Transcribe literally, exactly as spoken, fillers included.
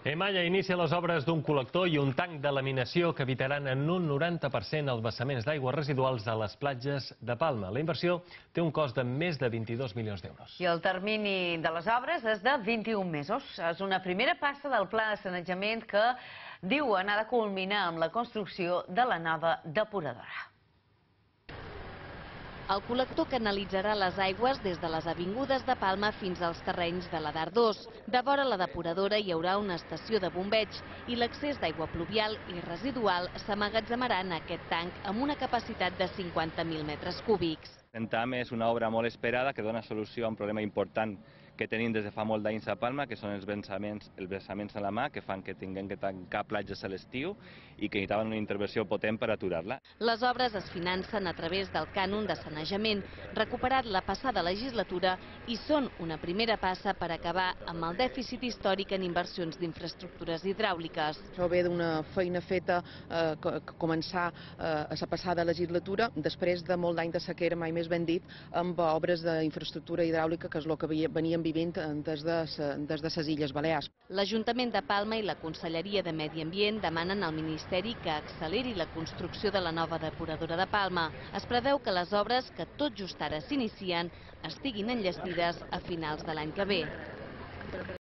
Emalla inicia les obres d'un col·lector i un tanc de laminació que evitaran en un noranta per cent els vessaments d'aigües residuals a les platges de Palma. La inversió té un cost de més de vint-i-dos milions d'euros. I el termini de les obres és de vint-i-un mesos. És una primera passa del pla de sanejament que diuen ha de culminar amb la construcció de la nova depuradora. El col·lector canalitzarà les aigües des de les avingudes de Palma fins als terrenys de la d'Ardós. De vora la depuradora hi haurà una estació de bombeig i l'accés d'aigua pluvial i residual s'amagatzemarà en aquest tanc amb una capacitat de cinquanta mil metres cúbics. Centam és una obra molt esperada que dona solució a un problema important que tenim des de fa molt d'anys a Palma, que són els vessaments, els vessaments a la mà, que fan que tinguem que tancar platges a l'estiu i que necessitaven una intervenció potent per aturar-la. Les obres es financen a través del cànon de sanejament, recuperat la passada legislatura, i són una primera passa per acabar amb el dèficit històric en inversions d'infraestructures hidràuliques. Això ve d'una feina feta eh, que començar eh, a la passada legislatura, després de molt d'any de sequera, mai més ben dit, amb obres d'infraestructura hidràulica, que és el que veníem vivint des de, des de les Illes Balears. L'Ajuntament de Palma i la Conselleria de Medi Ambient demanen al Ministeri que acceleri la construcció de la nova depuradora de Palma. Es preveu que les obres, que tot just ara s'inicien, estiguin enllestides a finals de l'any que ve.